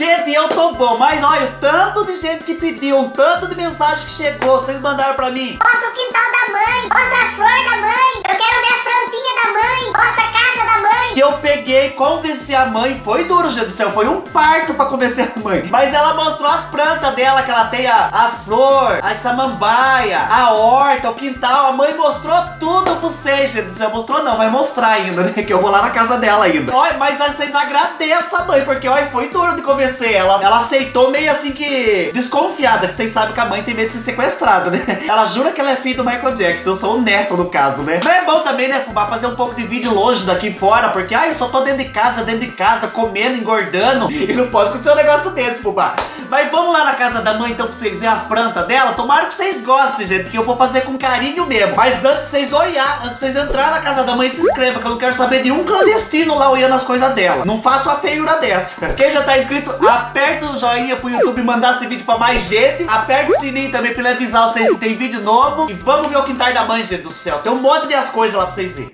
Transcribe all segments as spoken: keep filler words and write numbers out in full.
Gente, eu tô bom, mas olha, o tanto de gente que pediu, um tanto de mensagem que chegou, vocês mandaram pra mim. Mostra o quintal da mãe, mostra as flores da mãe, eu quero ver as plantinhas da mãe, mostra a casa da mãe. Que eu peguei, convenci a mãe, foi duro, gente do céu, foi um parto pra convencer a mãe. Mas ela mostrou as plantas dela, que ela tem a, as flores, as samambaia, a horta, o quintal. A mãe mostrou tudo pra vocês, gente do céu. Mostrou não, vai mostrar ainda, né? Que eu vou lá na casa dela ainda. Olha, mas vocês agradeçam a mãe, porque olha, foi duro de convencer ela. Ela aceitou meio assim que desconfiada, que vocês sabem que a mãe tem medo de ser sequestrada, né? Ela jura que ela é filha do Michael Jackson. Eu sou o neto no caso, né? Mas é bom também, né, Fubá, fazer um pouco de vídeo longe daqui fora, porque ai, eu só tô dentro de casa, dentro de casa, comendo, engordando, e não pode acontecer um negócio desse, Fubá. Mas vamos lá na casa da mãe então pra vocês verem as plantas dela. Tomara que vocês gostem, gente, que eu vou fazer com carinho mesmo. Mas antes de vocês olhar, antes de vocês entrarem na casa da mãe, se inscreva, que eu não quero saber de um clandestino lá olhando as coisas dela. Não faço a feiura dessa. Quem já tá inscrito, aperta o joinha pro YouTube mandar esse vídeo pra mais gente. Aperta o sininho também pra ele avisar vocês que tem vídeo novo. E vamos ver o quintal da mãe, gente do céu. Tem um monte de as coisas lá pra vocês verem.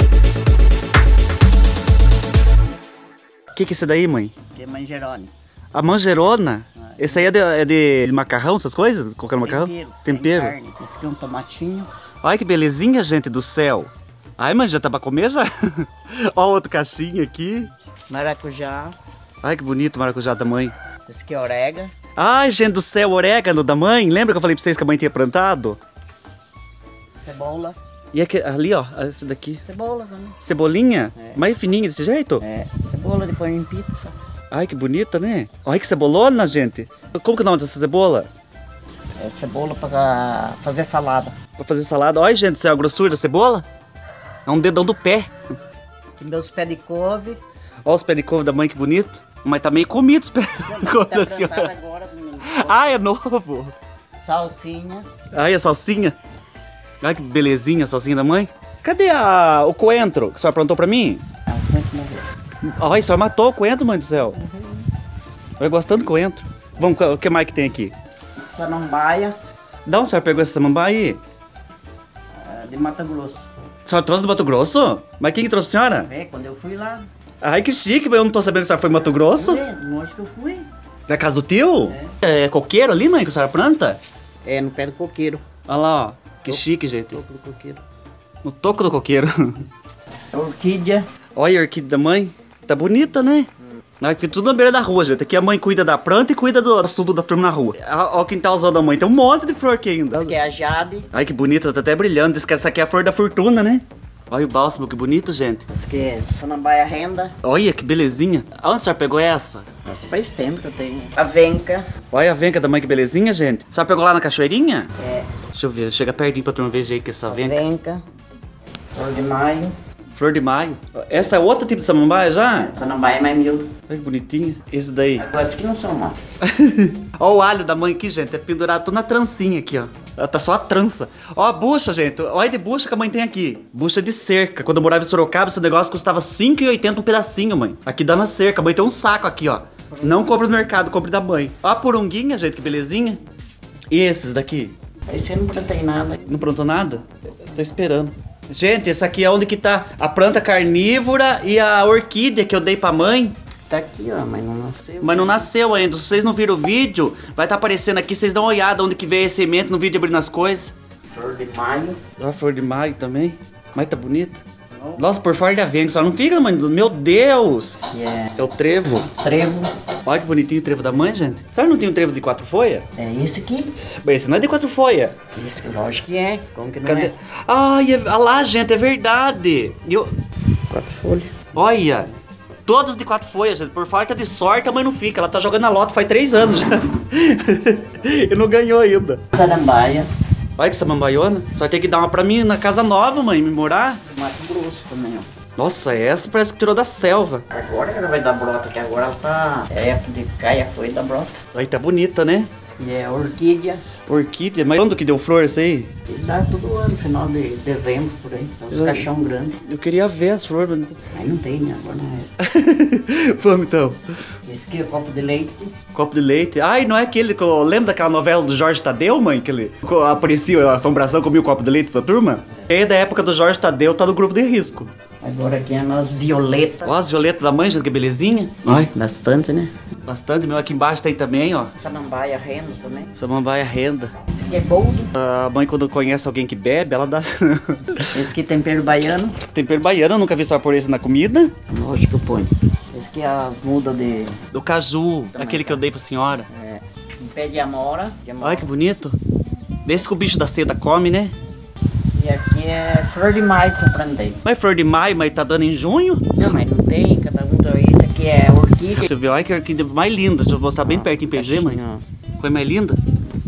O que que é isso daí, mãe? Isso aqui é manjerone. A manjerona? Ah, esse aí é de, é de macarrão, essas coisas? Qualquer macarrão? Tempero. Tempero. Carne. Esse aqui é um tomatinho. Olha que belezinha, gente do céu. Ai, mãe, já tá pra comer já? Ó, outro caixinho aqui. Maracujá. Ai, que bonito o maracujá da mãe. Esse aqui é orégano. Ai, gente do céu, orégano da mãe. Lembra que eu falei pra vocês que a mãe tinha plantado? Cebola. E aqui, ali, ó, esse daqui. Cebola também. Cebolinha? É. Mais fininha desse jeito? É, cebola de pôr em pizza. Ai, que bonita, né? Olha que cebolona, gente. Como que é o nome dessa cebola? É cebola pra fazer salada. Pra fazer salada. Olha, gente do céu, a grossura da cebola. É um dedão do pé. Tem meus pés de couve. Olha os pés de couve da mãe, que bonito. Mas tá meio comido os pés de couve Tá da senhora. agora, menino. Ah, é novo. Salsinha. Ai, a salsinha. Olha que belezinha a salsinha da mãe. Cadê a, o coentro que a senhora plantou pra mim? Ah, o coentro morreu. Ai, a senhora matou o coentro, mãe do céu. Uhum. Eu gosto tanto do coentro. Vamos, o que mais que tem aqui? Samambaia. Da onde a senhora pegou essa samambaia aí? Uh, de Mato Grosso. A senhora trouxe do Mato Grosso? Mas quem que trouxe pra senhora? É, quando eu fui lá. Ai, que chique, mas eu não tô sabendo que a senhora foi em Mato Grosso. É, longe que eu fui. Da casa do tio? É. É coqueiro ali, mãe, que a senhora planta? É, no pé do coqueiro. Olha lá, ó. Que Toco, chique, gente. Toco do coqueiro. No toco do coqueiro. A orquídea. Olha a orquídea da mãe. Tá bonita, né? Hum. Aqui tudo na beira da rua, gente. Aqui a mãe cuida da planta e cuida do assunto da turma na rua. Olha o quintalzão da mãe. Tem um monte de flor aqui ainda. Essa aqui é a jade. Ai, que bonita. Tá até brilhando. Diz que essa aqui é a flor da fortuna, né? Olha o bálsamo, que bonito, gente. Essa aqui é samambaia renda. Olha, que belezinha. Aonde a senhora pegou essa? Essa faz tempo que eu tenho. A venca. Olha a venca da mãe, que belezinha, gente. A senhora pegou lá na cachoeirinha? É. Deixa eu ver. Chega pertinho pra turma ver aí que essa venca. Venca. Flor de maio. Flor de maio. Essa é outro tipo de samambaia já? Samambaia é mais miúdo. Olha que bonitinha. Esse daí. Agora, esse aqui não são mato. Ó o alho da mãe aqui, gente. É pendurado tudo na trancinha aqui, ó. Ela tá só a trança. Ó a bucha, gente. Olha de bucha que a mãe tem aqui. Bucha de cerca. Quando eu morava em Sorocaba, esse negócio custava cinco reais e oitenta centavos um pedacinho, mãe. Aqui dá na cerca. A mãe tem um saco aqui, ó. Não compra no mercado, compra da mãe. Ó a porunguinha, gente, que belezinha. E esses daqui? Esse eu não plantei nada. Não plantou nada? Tô esperando. Gente, esse aqui é onde que tá a planta carnívora e a orquídea que eu dei pra mãe. Tá aqui, ó, mas não nasceu. Mas não nasceu ainda. Se vocês não viram o vídeo, vai estar tá aparecendo aqui. Vocês dão uma olhada onde que veio a semente no vídeo abrindo as coisas. Flor de maio. Ó a flor de maio também. Mas tá bonita. Nossa, por fora da venca, só não fica, mãe. Meu Deus. Que é... É o trevo. Trevo. Olha que bonitinho o trevo da mãe, gente. Sabe não tem um trevo de quatro folhas? É esse aqui. Mas esse não é de quatro folhas. Esse, lógico que é. Como que não Cadê? é? Ai, é... ah lá, gente, é verdade. Eu... Quatro folhas. Olha. Todos de quatro folhas, gente. Por falta de sorte, a mãe não fica. Ela tá jogando na loto faz três anos já. E não ganhou ainda. Samambaia. Olha que samambaiona. Só tem que dar uma pra mim na casa nova, mãe, me morar. Mato Grosso também, ó. Nossa, essa parece que tirou da selva. Agora ela vai dar brota, que agora ela tá... É época de caia foi da brota. Aí tá bonita, né? E é orquídea. Orquídea, mas quando que deu flor isso aí? E dá todo ano, final de dezembro, por aí. Uns Eu- caixão grande. Eu queria ver as flores, mas... Aí não tem, né? Agora não é. Vamos então. Esse aqui é copo de leite. Copo de leite. Ai, não é aquele que eu lembro daquela novela do Jorge Tadeu, mãe? Que ele aparecia a assombração, comia o copo de leite pra turma? Quem é da época do Jorge Tadeu tá no grupo de risco. Agora aqui é as violetas. Ó, as violetas da mãe, gente, que belezinha. Ai, bastante, né? Bastante, meu. Aqui embaixo tem também, ó. Samambaia renda também. Samambaia renda. Esse aqui é boldo. A mãe, quando conhece alguém que bebe, ela dá... Esse aqui é tempero baiano. Tempero baiano, eu nunca vi só por esse na comida. Lógico que eu ponho. Esse aqui é as mudas de... Do caju, Também aquele tá. que eu dei pra senhora. É, um pé de amora. De amora. Olha que bonito. Desse que o bicho da seda come, né? E aqui é flor de maio que eu plantei. Mas flor de maio, mas tá dando em junho? Não, mas não tem, cada um tem. Esse aqui é orquídea. Deixa eu ver, olha que orquídea mais linda. Deixa eu mostrar bem Ó, perto em P G, mãe. caixinha, Coisa mais linda.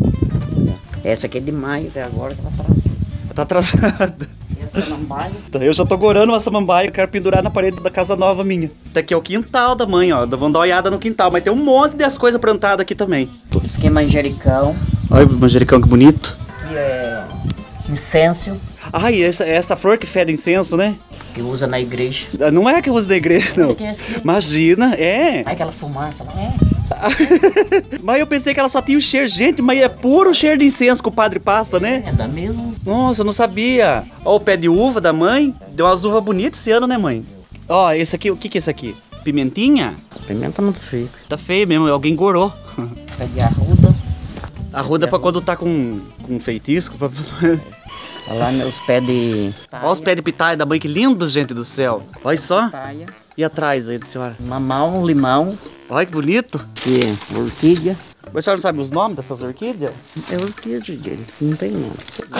ó. Essa aqui é de maio, até agora que ela tá. Tá atrasada. Essa não vai. Eu já tô gorando uma samambaia, eu quero pendurar na parede da casa nova minha. Tá aqui é o quintal da mãe, ó. Vamos dar uma olhada no quintal, mas tem um monte das coisas plantadas aqui também. Esse aqui é manjericão. Olha o manjericão que bonito. Aqui é incenso, Ai, essa, essa flor que fede incenso, né? que usa na igreja. Não é a que usa da igreja, não. Que é esse aqui? Imagina, é. Ai, aquela fumaça, não é? Mas eu pensei que ela só tinha o cheiro, gente, mas é puro cheiro de incenso que o padre passa, né? É da mesma. Nossa, eu não sabia. Ó, o pé de uva da mãe. Deu umas uvas bonitas esse ano, né, mãe? Ó, esse aqui, o que que é esse aqui? Pimentinha? A pimenta muito feia. Tá feio mesmo, alguém gorou. Pé de arruda. Arruda pra quando tá com, com feitiço. Pra... Olha lá meus pés de... Ó os pés de pitaia da mãe, que lindo, gente do céu. Olha só. Taia. E atrás aí da senhora? Mamão, limão. Olha que bonito. Aqui é orquídea. Mas a senhora não sabe os nomes dessas orquídeas? É orquídea dele, não tem nome.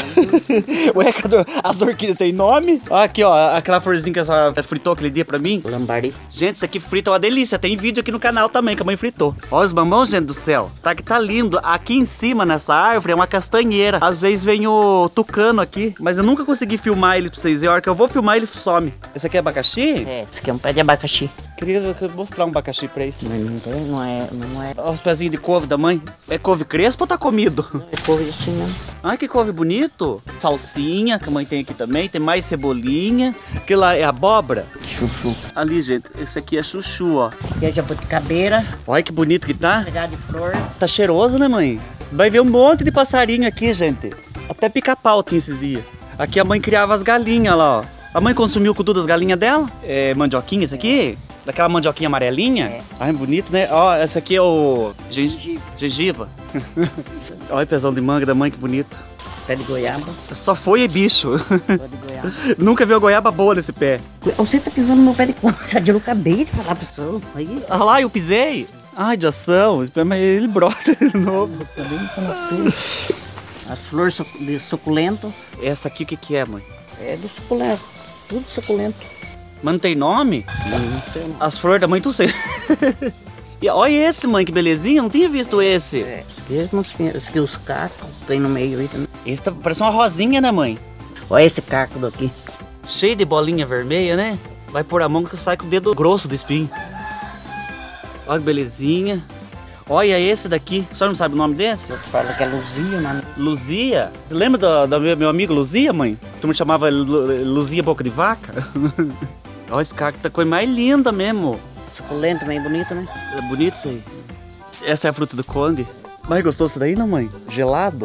Ué, cadê? As orquídeas têm nome? Ó, aqui, ó, aquela florzinha que a senhora fritou aquele dia pra mim. Lambari. Gente, isso aqui frita é uma delícia. Tem vídeo aqui no canal também que a mãe fritou. Ó os mamãos, gente do céu. Tá que tá lindo. Aqui em cima, nessa árvore, é uma castanheira. Às vezes vem o tucano aqui, mas eu nunca consegui filmar ele pra vocês verem. A hora que eu vou filmar, ele some. Esse aqui é abacaxi? É, esse aqui é um pé de abacaxi. Queria mostrar um abacaxi pra eles. Mas não tem, não é, não é. Ó os pezinhos de couve da mãe. É couve crespa ou tá comido? É couve assim mesmo. Ai, que couve bonito. Salsinha, que a mãe tem aqui também. Tem mais cebolinha. Aquilo lá é abóbora. Chuchu. Ali, gente, esse aqui é chuchu, ó. Aqui é jabuticabeira. Olha que bonito que tá. Regado de flor. Tá cheiroso, né, mãe? Vai ver um monte de passarinho aqui, gente. Até pica-pau tinha esses dias. Aqui a mãe criava as galinhas lá, ó. A mãe consumiu o cudu das galinhas dela? É mandioquinha esse aqui? Daquela mandioquinha amarelinha? É. Ai, bonito, né? Ó, essa aqui é o... Gengiva. Gengiva. Olha o pezão de manga da mãe, que bonito. Pé de goiaba. Só foi bicho. Pé de goiaba. Nunca viu goiaba boa nesse pé. Você tá pisando no meu pé de coisa. Eu acabei de falar pra você. Aí. Ah lá, eu pisei. Ai, de ação. Mas ele brota de novo. Também tá na feira. As flores suc- de suculento. Essa aqui o que que é, mãe? É de suculento. Tudo suculento. Mas não tem nome? Não sei não. As flores da mãe, tu sei. E olha esse, mãe, que belezinha. Eu não tinha visto esse. É, esse aqui, não sei, esse aqui os cacos tem no meio aí também. Esse tá, parece uma rosinha, né, mãe? Olha esse caco daqui. Cheio de bolinha vermelha, né? Vai pôr a mão que sai com o dedo grosso do espinho. Olha que belezinha. Olha esse daqui. A senhora não sabe o nome desse? Eu falo que é luzia, né? Luzia. Você lembra do, do meu, meu amigo Luzia, mãe? Tu me chamava Lu- Luzia Boca de Vaca? Olha esse cara que tá coisa mais linda mesmo. Suculento, meio bonito, né? É bonito isso aí. Essa é a fruta do conde. Mas gostou disso daí, não, mãe? Gelado?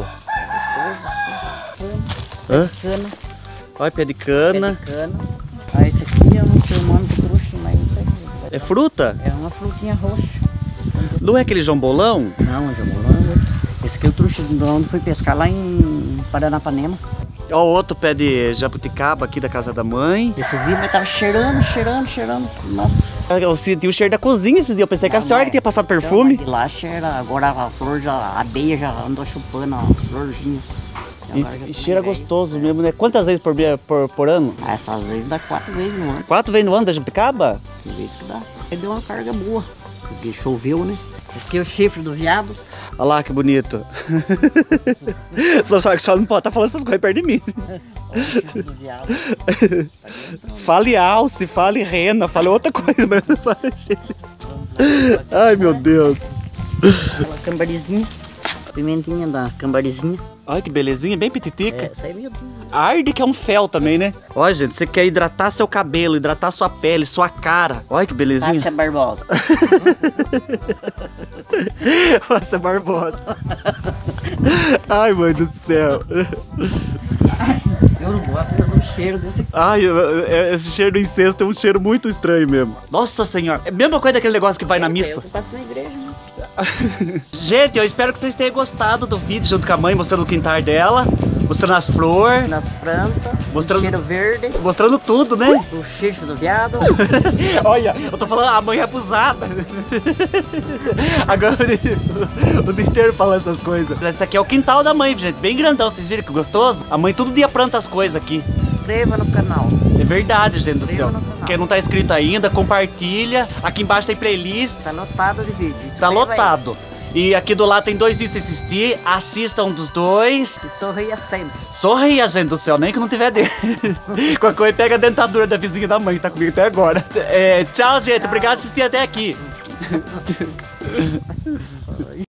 Gostoso. Hã? Cana. Olha, pé de Pé cana. de cana. Ah, esse aqui eu não sei o nome de trouxa, mas não sei se É fruta? é uma frutinha roxa. Não é aquele jambolão? Não, é jambolão. Esse aqui é o trouxa de onde foi pescar lá em Paranapanema. Ó, o outro pé de jabuticaba aqui da casa da mãe. Esses dias, mas tava cheirando, cheirando, cheirando. Nossa. Eu senti o cheiro da cozinha esses dias. Eu pensei que a Não, senhora mas- que tinha passado Então, perfume. mas de lá cheira, agora a flor já, a abelha já andou chupando a florzinha. E, Agora já e tá cheira bem. gostoso mesmo, né? Quantas vezes por, dia- por, por ano? Ah, essas vezes dá quatro vezes no ano. Quatro vezes no ano da jabuticaba? Tem vezes que dá. Aí deu uma carga boa, porque choveu, né? Esse aqui é o chifre do viado. Olha lá que bonito. Só sabe que só não pode estar falando essas coisas perto de mim. Olha o chifre do viado. Fale alce, fale rena, fale outra coisa, mas não fale cheiro. Ai, meu Deus. Aquela cambarizinha. Pimentinha da cambarizinha. Olha que belezinha, bem pititica. É, essa aí é meio arde que é um fel também, né? Olha, gente, você quer hidratar seu cabelo, hidratar sua pele, sua cara. Olha que belezinha. Tássia Barbosa. Nossa, Barbosa. Ai, mãe do céu. Eu não gosto do cheiro desse. Ai, esse cheiro do incenso tem um cheiro muito estranho mesmo. Nossa senhora, é a mesma coisa daquele negócio que vai na missa. Eu passo na igreja, né? Gente, eu espero que vocês tenham gostado do vídeo junto com a mãe, mostrando o quintal dela, mostrando as flores, Nas plantas, mostrando... o cheiro verde, mostrando tudo, né? o xixo do viado. Olha, eu tô falando, a mãe é abusada. Agora o dia inteiro falando essas coisas. Esse aqui é o quintal da mãe, gente, bem grandão, vocês viram que gostoso? A mãe todo dia planta as coisas aqui. Se inscreva no canal. É verdade, gente do céu. Inscreva no canal. Quem não tá inscrito ainda, compartilha. Aqui embaixo tem playlist. Tá lotado de vídeo. Tá Inscreva lotado. E aqui do lado tem dois vídeos pra assistir. Assistam um dos dois. aí. E sorria sempre. Sorria, gente do céu, nem que não tiver dentro. Qualquer coisa pega a dentadura da vizinha da mãe que tá comigo até agora. É, tchau, gente. Obrigado por assistir até aqui.